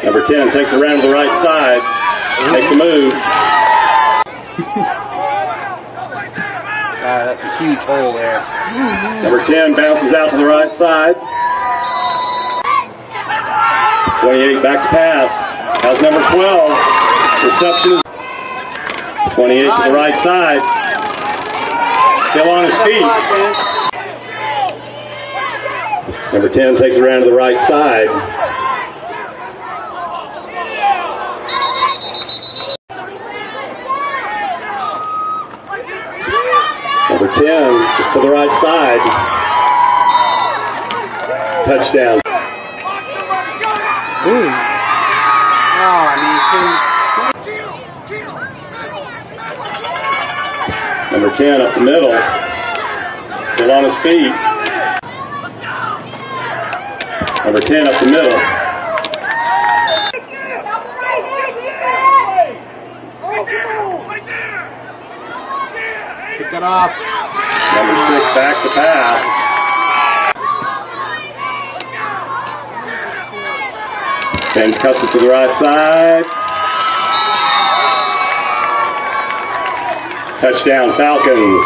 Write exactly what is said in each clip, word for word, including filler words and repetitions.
Number ten takes it around to the right side, makes a move. God, that's a huge hole there. Number ten bounces out to the right side. twenty-eight back to pass. How's number twelve? Reception is twenty-eight to the right side. Still on his feet. Number ten takes it around to the right side. Number ten, just to the right side. Touchdown. Ooh. Oh, I mean, Number ten up the middle. Still on his feet. Number ten up the middle. pick that off. Number six back to pass. ten cuts it to the right side. Touchdown Falcons.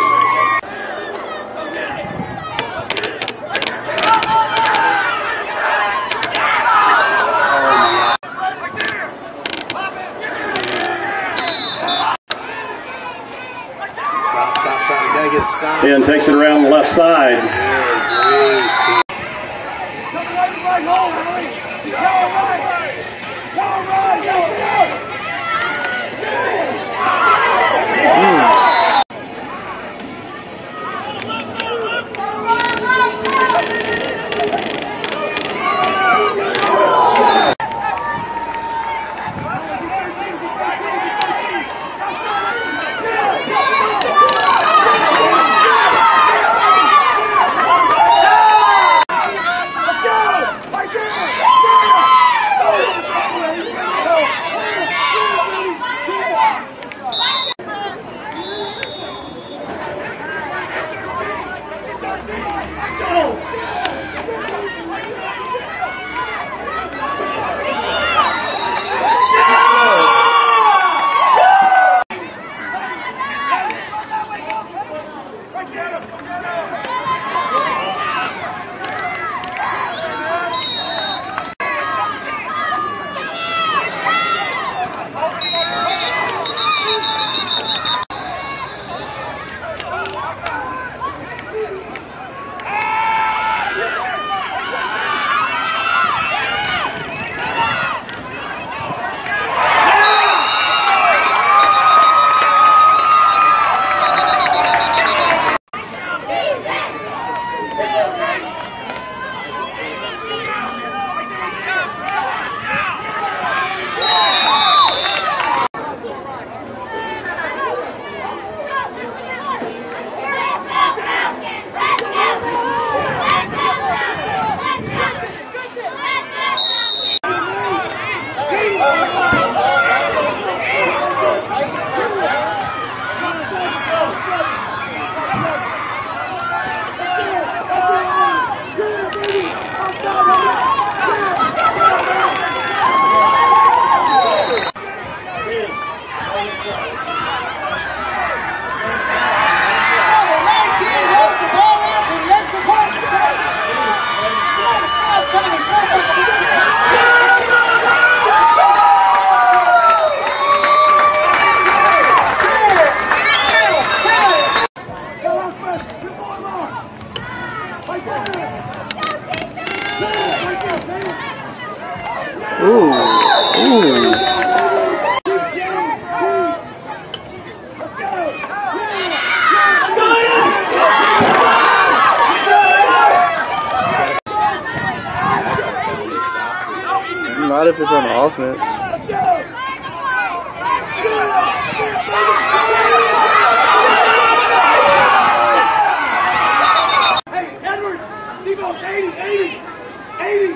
ten takes it around the left side. Ooh, ooh. Not if it's on offense. Hey, Edwards! Devo's eighty, eighty, eighty!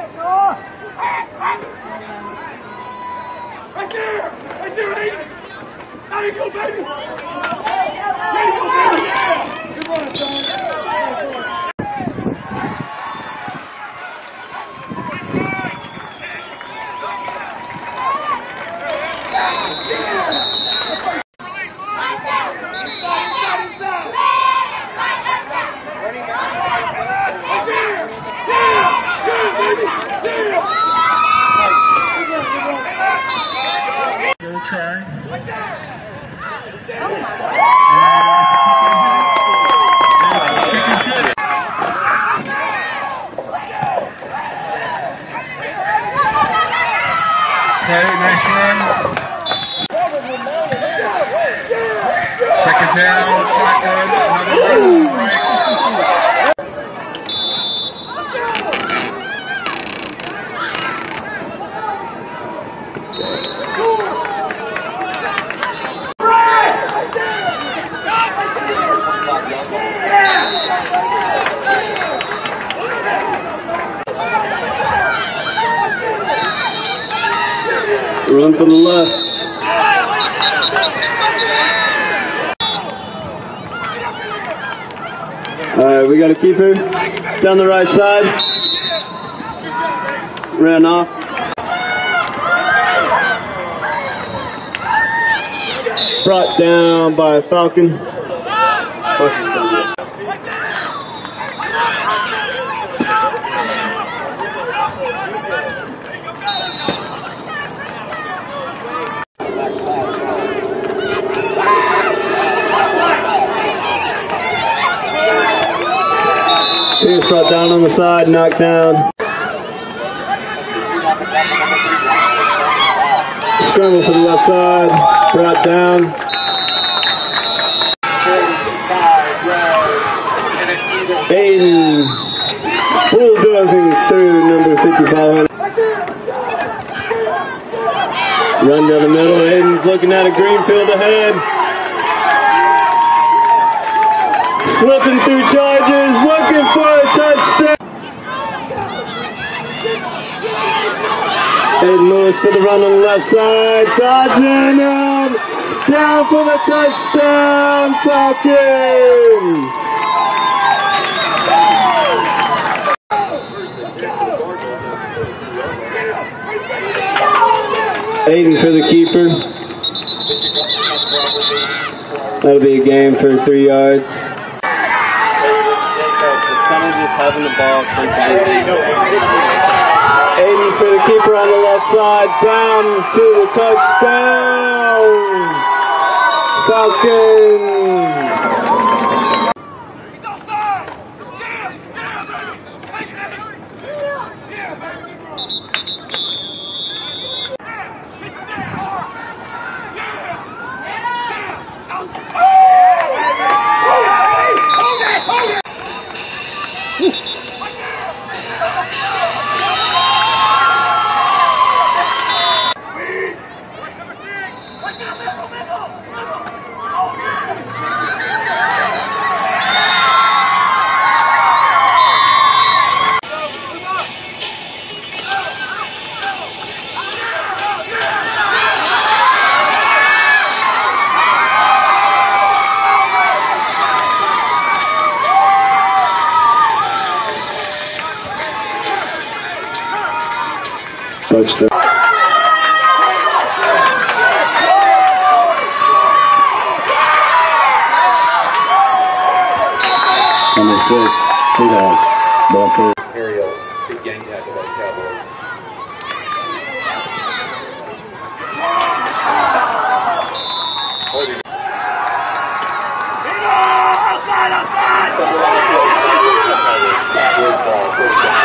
Right there! Right there, eighty! There you go, baby! There you go, baby! Good run, son! play, nice run. Second down, shotgun, another run, right. Run from the left. All right, we got a keeper down the right side. Ran off. Brought down by Falcon. Team's brought down on the side, knocked down. Scramble for the left side, brought down. Aiden bulldozing through number fifty-five. Run down the middle, Aiden's looking at a green field ahead. Slipping through charges, looking for a touchdown. Aiden Lewis for the run on the left side, dodging out, down for the touchdown, Falcons. Aiden for the keeper. That'll be a game for three yards. Kind of just having the ball constantly. Aiden for the keeper on the left side, down to the touchdown. Falcons. He's offside. Yeah, yeah, baby. Take it. Yeah, baby. Yeah, it's that hard. Yeah, yeah. Hold it, hold it. Touchdown. Number six, Seahawks. Ball for Ariel, big gang tackle by the Cowboys. Outside, outside! Good ball, first down.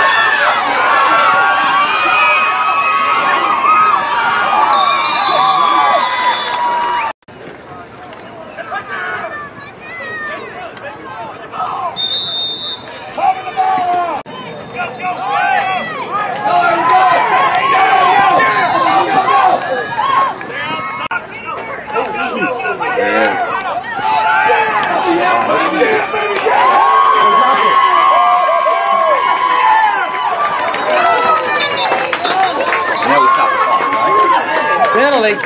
Penalty.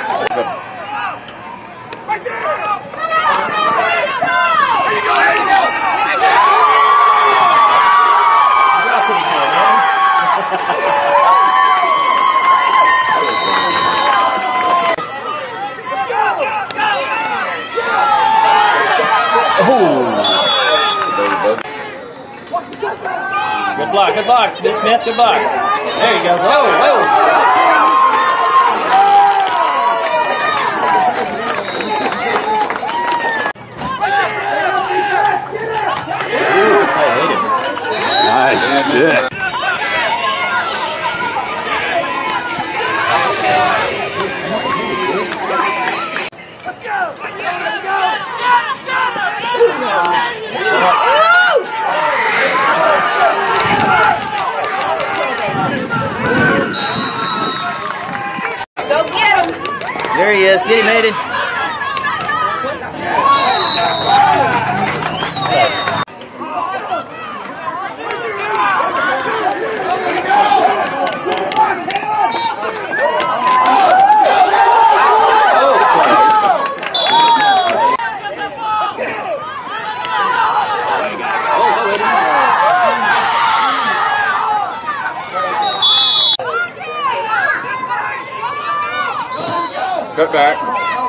Good block, good block. Smith, good block. There you go. Whoa, whoa. nice stick. There he is. Get him, Aiden. Cut back.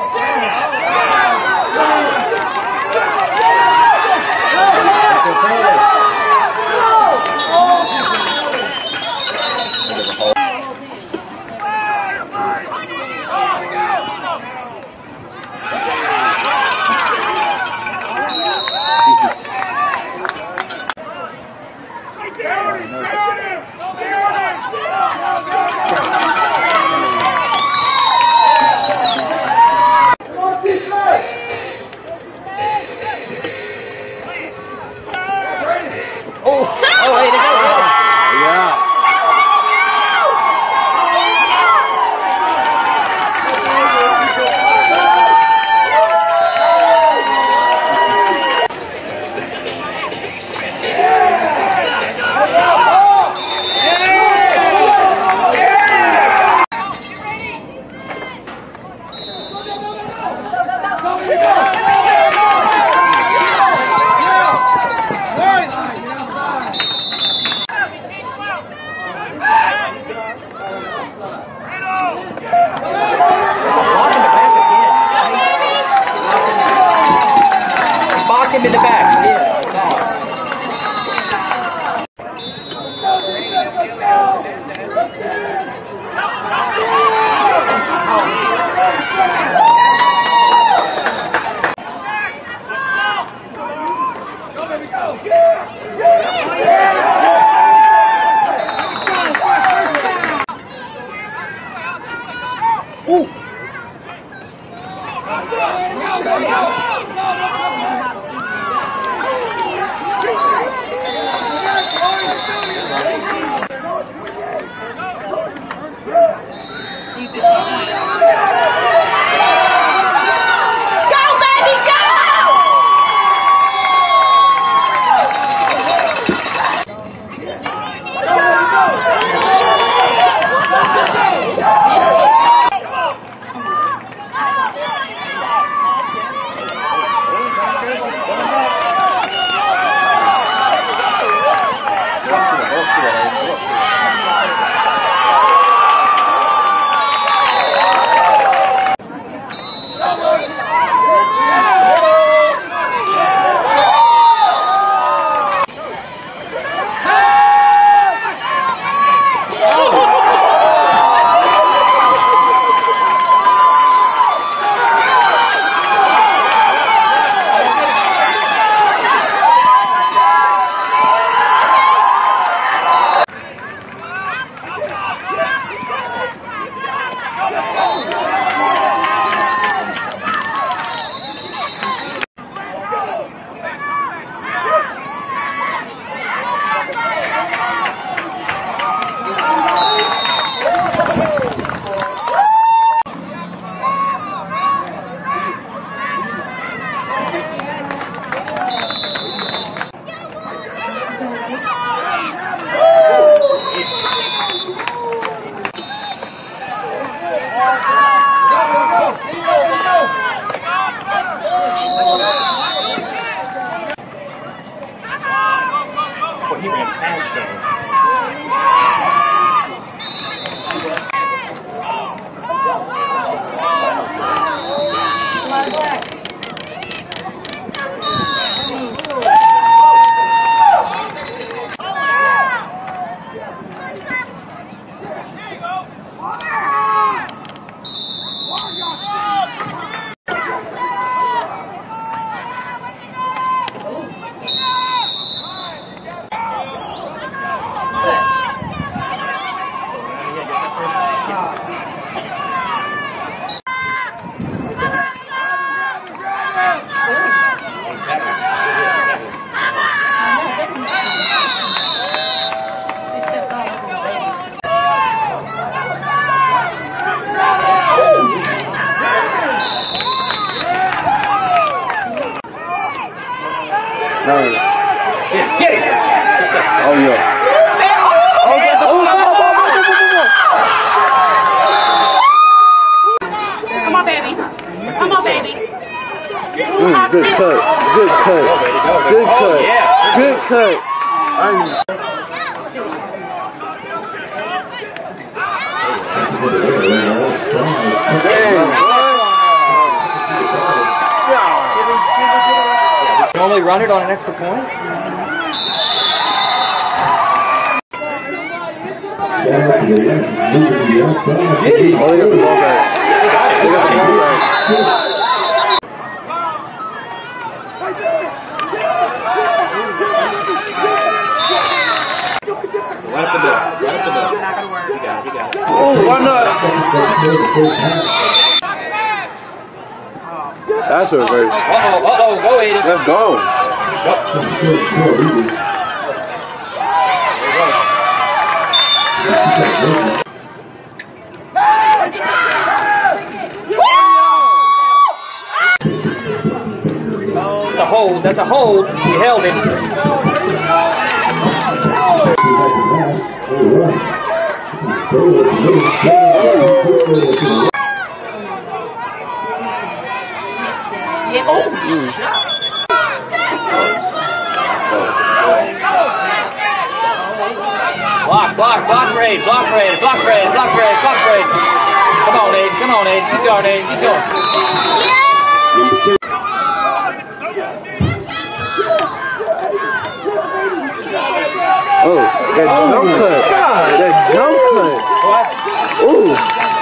Box him in the back. Yeah. Turn. Get it, get it. Oh, yeah. Oh, get the ball. Come on, baby. Come on, baby. Mm, good cut. Good cut. Good cut. Yeah. Good cut. Normally run it on an extra point. Oh, they got the ball back. They got the ball back. Right up the middle. Right up the middle. Not gonna work. You got it. You got it. Oh, why not? That's a reverse. Uh-oh. Uh-oh. Go, Aiden. Let's go. Oh, it's a hold. That's a hold. He held it. Yeah. Oh, Block, block, block raid, block raid, block raid, block raid, block raid. Come on, Aiden. Come on, Aiden. Keep going, Aiden. Keep going. Oh, that jump cut. That jump cut. What? Ooh.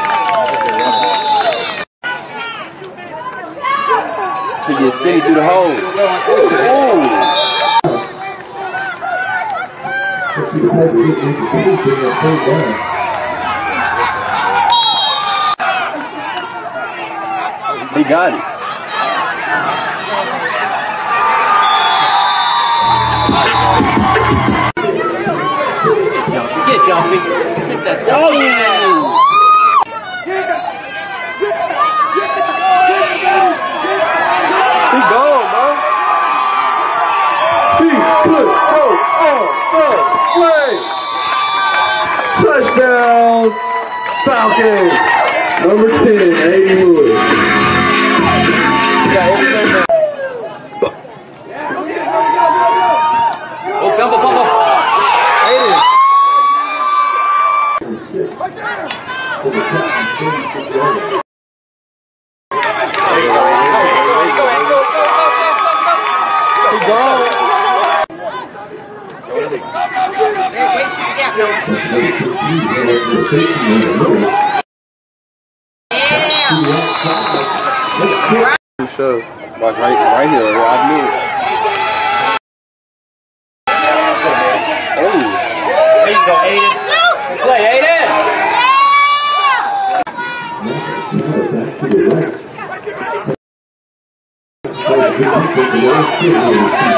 He gets skinny through the hole. Ooh. He got it. Get Jumpy. Get that. Oh, yeah. He gone, bro. He could go on the play. Touchdown, Falcons. Number ten, Aiden Lewis. Oh, fumble, fumble. Aiden. He gone. Show. Watch right, right here. I knew it. Oh. There you go, Aiden. Good play, Aiden.